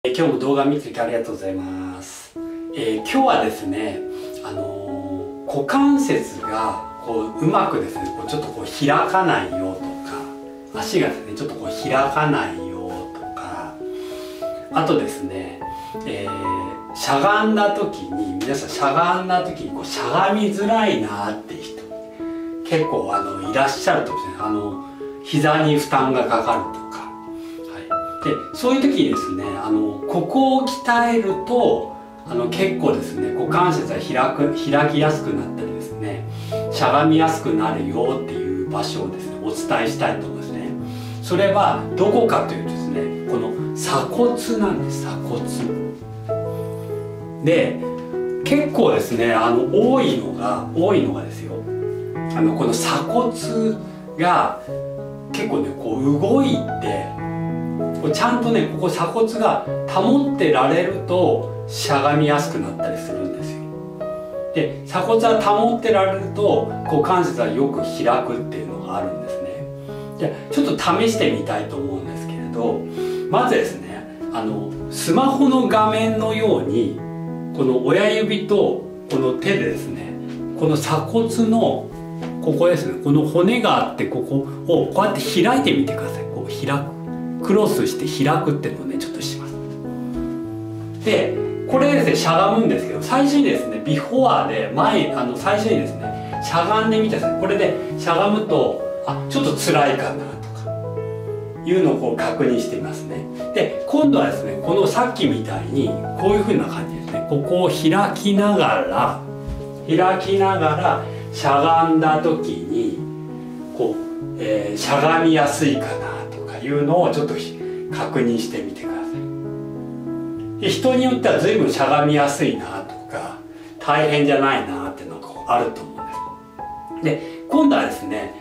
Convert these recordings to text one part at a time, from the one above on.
今日も動画見てくれてありがとうございます。今日はですね、股関節がうまくですね、ちょっと開かないよとか、足がですね、ちょっと開かないよとか、あとですね、しゃがんだ時に、皆さんしゃがんだ時にしゃがみづらいなっていう人、結構いらっしゃると思うんですね。膝に負担がかかると。でそういう時にですね、ここを鍛えると結構ですね、股関節が開きやすくなったりですね、しゃがみやすくなるよっていう場所をですね、お伝えしたいと思いますね。それはどこかというとですね、この鎖骨なんです。鎖骨で結構ですね、多いのがですよ、この鎖骨が結構ね動いて、ちゃんとねここ鎖骨が保ってられるとしゃがみやすくなったりするんですよ。で鎖骨が保ってられると股関節がよく開くっていうのがあるんですね。でちょっと試してみたいと思うんですけれど、まずですね、スマホの画面のようにこの親指とこの手でですね、この鎖骨のここですね、この骨があって、ここをこうやって開いてみてください。こう開く、クロスして開くっていうのをねちょっとします。でこれですね、しゃがむんですけど、最初にですねビフォアで最初にですねしゃがんでみてください。これでしゃがむとちょっと辛いかなとかいうのを確認してみますね。で今度はですね、このさっきみたいにこういうふうな感じですね、ここを開きながらしゃがんだ時にしゃがみやすいかなとかいうのをちょっと確認してみてください。で人によっては随分しゃがみやすいなとか大変じゃないなっていうのがあると思うんです。で今度はですね、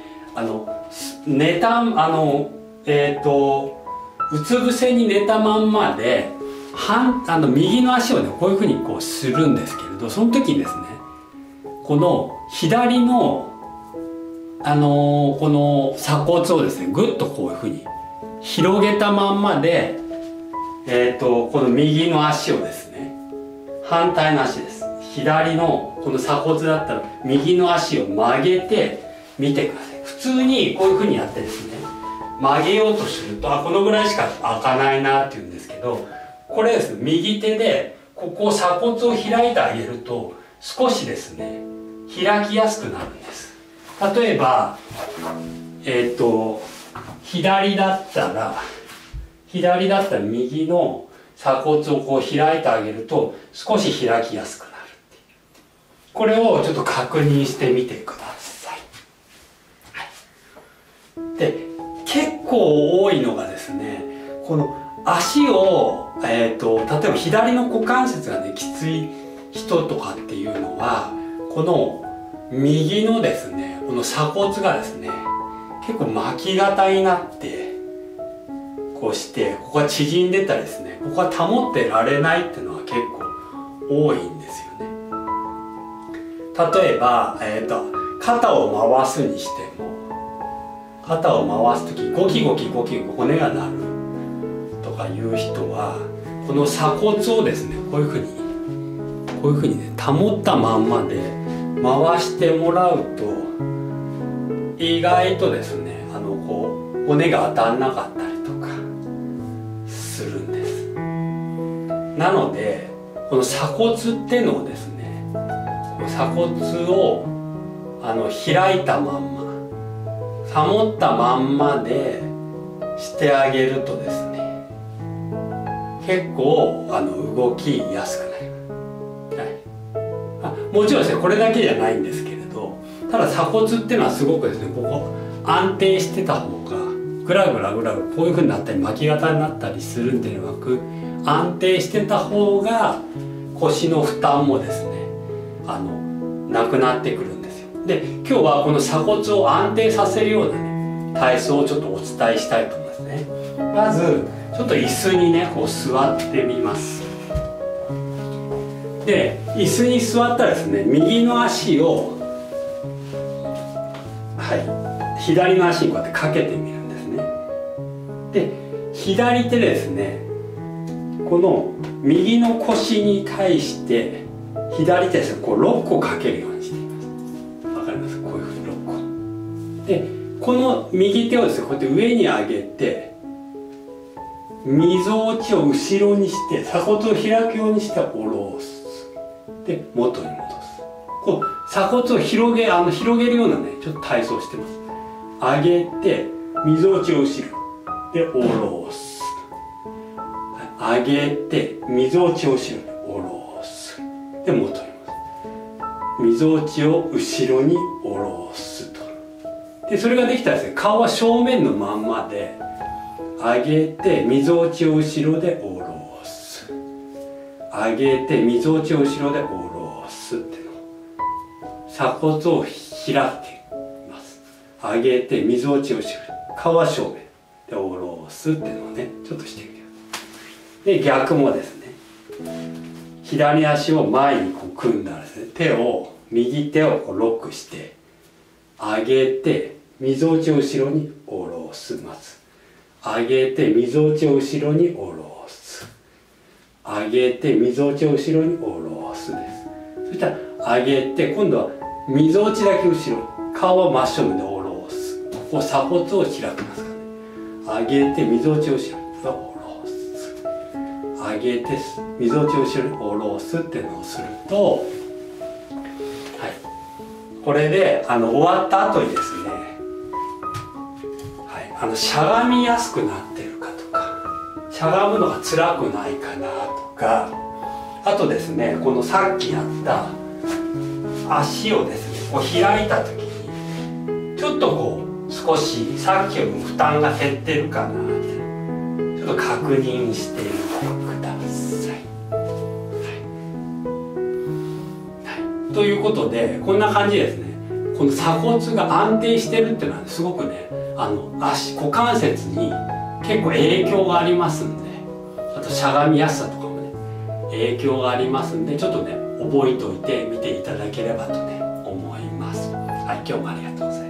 うつ伏せに寝たまんまで右の足をねこういうふうにするんですけれど、その時にですね、この左のこの鎖骨をですねぐっとこういうふうに広げたまんまで、この右の足をですね、反対の足です、左のこの鎖骨だったら右の足を曲げてみてください。普通にこういうふうにやってですね曲げようとするとこのぐらいしか開かないなっていうんですけど、これですね、右手でここ鎖骨を開いてあげると少しですね開きやすくなるんです。例えば左だったら右の鎖骨を開いてあげると少し開きやすくなるっていう、これをちょっと確認してみてください。で結構多いのがですね、この足を例えば左の股関節がねきつい人とかっていうのは、この右のですねこの鎖骨がですね結構巻き型になってこうしてここが縮んでたりですね、ここが保ってられないっていうのは結構多いんですよね。例えば、肩を回すにしても、肩を回す時ゴキゴキ骨が鳴るとかいう人は、この鎖骨をですねこういうふうにね保ったまんまで回してもらうと意外とですね骨が当たんなかったりとかするんです。なのでこの鎖骨っていうのをですね、鎖骨を開いたまんま保ったまんまでしてあげるとですね、結構動きやすくなります。もちろんですねこれだけじゃないんですけれど、ただ鎖骨っていうのはすごくですね、ここ安定してた方がグラグラこういう風になったり巻き型になったりするんではなく、安定してた方が腰の負担もですねなくなってくるんですよ。で今日はこの鎖骨を安定させるようなね体操をちょっとお伝えしたいと思いますね。まずちょっと椅子にね座ってみます。で椅子に座ったらですね、右の足を左の足にこうやってかけてみるんですね。で左手でですねこの右の腰に対して左手ですね、こうロックをかけるようにしています。わかります？こういうふうにロックを。でこの右手をですね、こうやって上に上げて、みぞおちを後ろにして鎖骨を開くようにして下ろす。で元に戻す。こう鎖骨を広げるようなね、ちょっと体操してます。上げてみぞおちを後ろで下ろす。上げてみぞおちを後ろに下ろす。で元に戻す。みぞおちを後ろに下ろすと。でそれができたらですね、顔は正面のまんまで上げてみぞおちを後ろで下ろす。上げてみぞおちを後ろで下ろすっていうのを鎖骨を開いています。上げてみぞおちを後ろ、顔は正面で下ろすっていうのをね、ちょっとしてみてください。で逆もですね、左足を前にこう組んだらですね、右手をこうロックして上げてみぞおちを後ろに下ろす。まず上げてみぞおちを後ろに下ろす。上げてみぞおちを後ろに下ろすです。そしたら上げて今度はみぞおちだけ後ろに、顔は真正面で下ろす。ここ鎖骨を開きますからね。上げてみぞおちを後ろに下ろす。上げてみぞおちを後ろに下ろすっていうのをすると、はい、これで終わった後にですね、しゃがみやすくなってるかとか、しゃがむのが辛くないかなとか、あとですね、このさっきやった足をですねこう開いた時にちょっとこう少しさっきよりも負担が減ってるかなってちょっと確認してみてください。はい、ということでこんな感じですね。この鎖骨が安定してるっていうのはすごくね、股関節に結構影響がありますんで、あとしゃがみやすさとかもね影響がありますんで、ちょっとね覚えておいてみていただければとね思います。はい、今日もありがとうございます。